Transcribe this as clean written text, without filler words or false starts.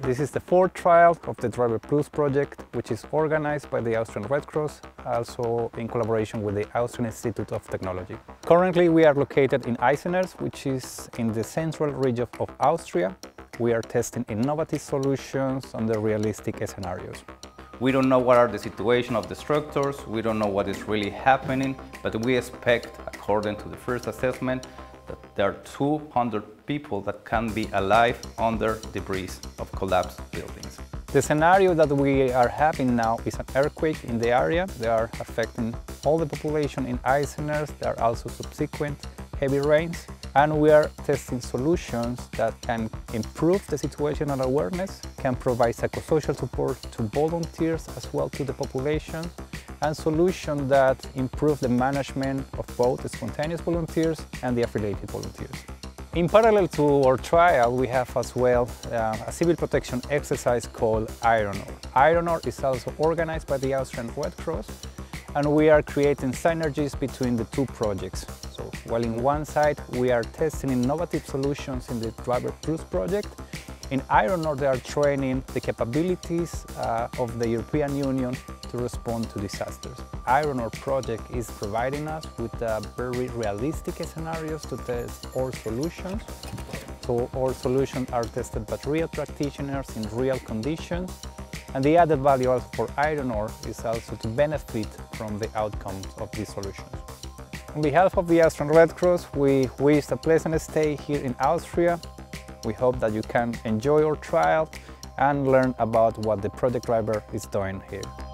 This is the fourth trial of the Driver Plus project, which is organized by the Austrian Red Cross, also in collaboration with the Austrian Institute of Technology. Currently, we are located in Eiseners, which is in the central region of Austria. We are testing innovative solutions under realistic scenarios. We don't know what are the situation of the structures, we don't know what is really happening, but we expect, according to the first assessment, that there are 200 people that can be alive under debris of collapsed buildings. The scenario that we are having now is an earthquake in the area. They are affecting all the population in Eiseners. There are also subsequent heavy rains. And we are testing solutions that can improve the situational awareness, can provide psychosocial support to volunteers as well to the population, and solutions that improve the management of both the spontaneous volunteers and the affiliated volunteers. In parallel to our trial, we have as well a civil protection exercise called IRONOR. IRONOR is also organized by the Austrian Red Cross, and we are creating synergies between the two projects. So, while in one side we are testing innovative solutions in the Driver Plus project, in IRONOR they are training the capabilities of the European Union to respond to disasters. IRONOR project is providing us with very realistic scenarios to test our solutions. So our solutions are tested by real practitioners in real conditions. And the added value for IRONOR is also to benefit from the outcomes of these solutions. On behalf of the Austrian Red Cross, we wish a pleasant stay here in Austria. We hope that you can enjoy our trial and learn about what the project driver is doing here.